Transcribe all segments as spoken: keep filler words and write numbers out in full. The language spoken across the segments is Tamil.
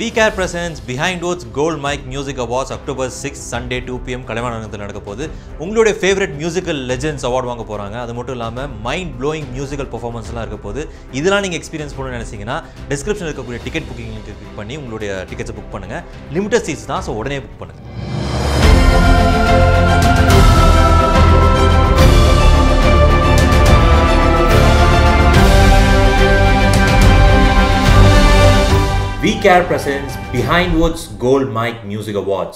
V Care presents Behind Votes Gold Mic Music Awards October sixth Sunday two p m கலைவாணத்தில் நடக்க போகுது. உங்களுடைய ஃபேவரட் மியூசிக்கல் லெஜெண்ட்ஸ் அவார்ட் வாங்க போகிறாங்க. அது மட்டும் இல்லாமல் மைண்ட் ப்ளோயிங் மியூசிக்கல் பர்ஃபார்மன்ஸ்லாம் இருக்க போகுது. இதெல்லாம் நீங்கள் எக்ஸ்பீரியன்ஸ் பண்ணணும்னு நினச்சிங்கன்னா டிஸ்கிரிப்ஷனில் இருக்கக்கூடிய டிக்கெட் புக்கிங் கிளிக் பண்ணி உங்களுடைய டிக்கெட்ஸை புக் பண்ணுங்கள். லிமிட்டட் சீட்ஸ் தான், ஸோ உடனே புக் பண்ணுங்கள். V Care presents Behind Votes Gold Mic Music Awards.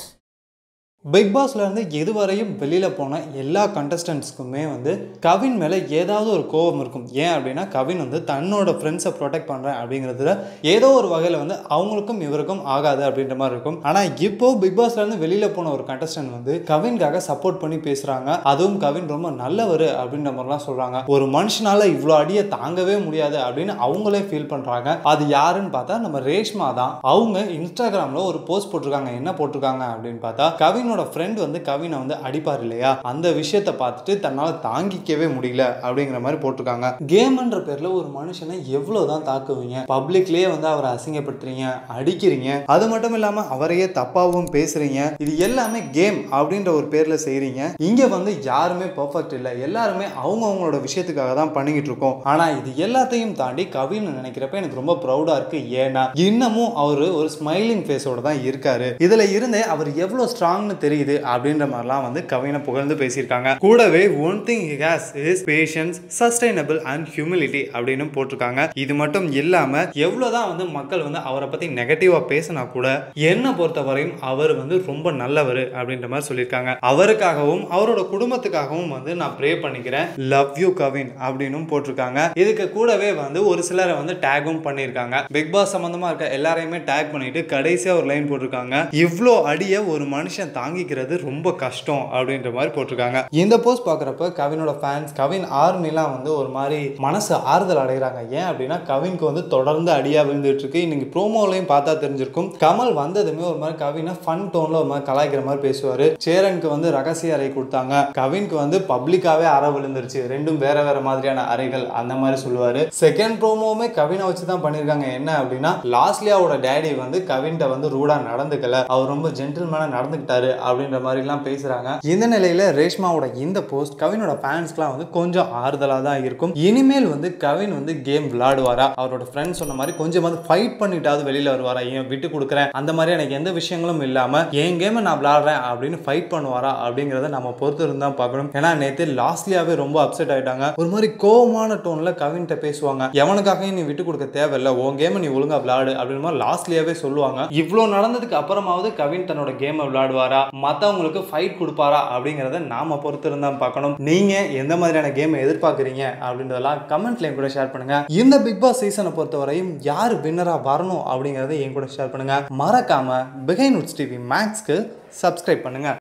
Big பாஸ்ல இருந்து இதுவரையும் வெளியில் போன எல்லா கண்டஸ்டன்ட்ஸ்க்குமே வந்து கவின் மேலே ஏதாவது ஒரு கோபம் இருக்கும். ஏன் அப்படின்னா கவின் வந்து தன்னோட ஃப்ரெண்ட்ஸை ப்ரொடெக்ட் பண்ணுறேன் அப்படிங்கிறதுல ஏதோ ஒரு வகையில் வந்து அவங்களுக்கும் இவருக்கும் ஆகாது அப்படின்ற மாதிரி இருக்கும். ஆனால் இப்போ பிக் பாஸ்ல இருந்து வெளியில் போன ஒரு கண்டஸ்டன்ட் வந்து கவின்காக சப்போர்ட் பண்ணி பேசுகிறாங்க. அதுவும் கவின் ரொம்ப நல்லவர் அப்படின்ற மாதிரிலாம் சொல்கிறாங்க. ஒரு மனுஷனால இவ்வளோ அடியை தாங்கவே முடியாது அப்படின்னு அவங்களே ஃபீல் பண்ணுறாங்க. அது யாருன்னு பார்த்தா நம்ம ரேஷ்மா தான். அவங்க இன்ஸ்டாகிராமில் ஒரு போஸ்ட் போட்டிருக்காங்க. என்ன போட்டிருக்காங்க அப்படின்னு பார்த்தா, கவினோட ஃப்ரெண்ட் வந்து கவினை வந்து அடிப்பார் இல்லையா, அந்த விஷயத்தை பார்த்துட்டு தன்னால் தாங்கிக்கவே முடியல அப்படிங்கிற மாதிரி போட்டிருக்காங்க. கேம்ன்ற பேர்ல ஒரு மனுஷனை எவ்வளவுதான் தாக்குவீங்க, பப்ளிக்லயே வந்து அவரை அசிங்கப்படுத்துறீங்க, அடிக்கிறீங்க, அது மட்டும் இல்லாம அவரையே தப்பாவும் பேசுறீங்க. இது எல்லாமே கேம் அப்படின்ற ஒரு பேர்ல செய்றீங்க. இங்க வந்து யாருமே பெர்ஃபெக்ட் இல்லை, எல்லாருமே அவங்க அவங்களோட விஷயத்துக்காக தான் பண்ணிக்கிட்டு இருக்கோம். ஆனா இது எல்லாத்தையும் தாண்டி கவின் நினைக்கிறப்ப எனக்கு ரொம்ப ப்ரௌடா இருக்கு. ஏன்னா இன்னமும் அவரு ஒரு ஸ்மைலிங் ஃபேஸோட தான் இருக்காரு. இதுல இருந்தே அவர் எவ்வளவு ஸ்ட்ராங்னு தெரியுது அப்படின்ற மாதிரிலாம் வந்து கவினை புகழ்ந்து பேசியிருக்காங்க. கூடவே one thing he has is patience, sustainable and humility அப்படின்னு போட்டிருக்காங்க. இது மட்டும் இல்லாம எவ்வளவுதான் வந்து மக்கள் வந்து அவரை பத்தி நெகட்டிவா பேசினா கூட என்ன பொறுத்தவரையும் அவர் வந்து ரொம்ப நல்லவர் அப்படின்ற மாதிரி சொல்லியிருக்காங்க. அவருக்காகவும் அவரோட குடும்பத்துக்காகவும் வந்து நான் ப்ரே பண்ணிக்கிறேன், லவ் யூ கவின் அப்படின்னு போட்டிருக்காங்க. இதுக்கு கூடவே வந்து ஒரு சிலரை வந்து டேகும் பண்ணியிருக்காங்க. பிக் பாஸ் சம்பந்தமா இருக்க எல்லாரையுமே டேக் பண்ணிட்டு கடைசியா ஒரு லைன் போட்டிருக்காங்க, இவ்வளோ அடிய ஒரு மனுஷன் தாங்கிக்கிறது ரொம்ப கஷ்டம் அப்படின்ற மாதிரி போட்டிருக்காங்க. இந்த போஸ்ட் பார்க்குறப்ப கவினோட ஃபேன்ஸ், கவின் ஆர்மிலாம் வந்து ஒரு மாதிரி மனசு ஆறுதல் அடைகிறாங்க. ஏன் அப்படின்னா கவினுக்கு வந்து தொடர்ந்து அடியா விழுந்துட்டு இருக்கு. இன்னைக்கு ப்ரோமோலையும் பார்த்தா தெரிஞ்சிருக்கும், கமல் வந்ததுமே ஒரு மாதிரி கவினை ஃபன் டோன்ல ஒரு மாதிரி கலாய்க்கிற மாதிரி பேசுவாரு. சேரனுக்கு வந்து ரகசிய அறை கொடுத்தாங்க, கவினுக்கு வந்து பப்ளிக்காவே அறை விழுந்துருச்சு, ரெண்டும் வேற வேற மாதிரியான அறைகள் அந்த மாதிரி சொல்லுவாரு. செகண்ட் ப்ரோமோவுமே கவினை வச்சு தான் பண்ணியிருக்காங்க. என்ன அப்படின்னா லாஸ்லியாவோட டேடி வந்து கவின்கிட்ட வந்து ரூடா நடந்துக்கல, அவர் ரொம்ப ஜென்டில்மேனா நடந்துக்கிட்டாரு அப்படின்ற மாதிரிலாம் பேசுறாங்க. இந்த நிலையில ரேஷ்மாவோட இந்த போஸ்ட் கவினோட ஃபேன்ஸ்க்குலாம் வந்து கொஞ்சம் ஆறுதலா தான் இருக்கும். இனிமேல் வந்து கவின் வந்து கேம் விளையாடுவாரா, அவரோட ஃப்ரெண்ட் சொன்ன மாதிரி கொஞ்சமாவது ஃபைட் பண்ணிட்டாவது வெளியில வருவாரா, ஏன் விட்டு கொடுக்குறேன் அந்த மாதிரி எனக்கு எந்த விஷயங்களும் இல்லாம என் கேமை நான் விளையாடுறேன் அப்படின்னு ஃபைட் பண்ணுவாரா அப்படிங்கிறத நம்ம பொறுத்து இருந்தா பார்க்கணும். ஏன்னா நேற்று லாஸ்ட்லியாவே ரொம்ப அப்செட் ஆயிட்டாங்க. ஒரு மாதிரி கோவமான டோன்ல கவின்கிட்ட பேசுவாங்க. எவனுக்காக நீ விட்டு கொடுக்க தேவையில்லை, உன் கேமை நீ ஒழுங்கா விளையாடு அப்படின்னு மாதிரி லாஸ்ட்லியாவே சொல்லுவாங்க. இவ்வளவு நடந்ததுக்கு அப்புறமாவது கவின் தன்னோட கேமை விளையாடுவாரா, மற்றவங்களுக்கு ஃபைட் கொடுப்பாரா அப்படிங்கிறத நாம பொறுத்து இருந்தா பார்க்கணும். நீங்க எந்த மாதிரியான கேமை எதிர்பார்க்குறீங்க அப்படின்றதெல்லாம் கமெண்ட்ல கூட ஷேர் பண்ணுங்க. இந்த பிக் பாஸ் சீசனை பொறுத்தவரையும் யார் வின்னரா வரணும் அப்படிங்கறத என் கூட ஷேர் பண்ணுங்க. மறக்காம பிஹைண்ட் வுட்ஸ் டிவி மேக்ஸ்க்கு சப்ஸ்கிரைப் பண்ணுங்க.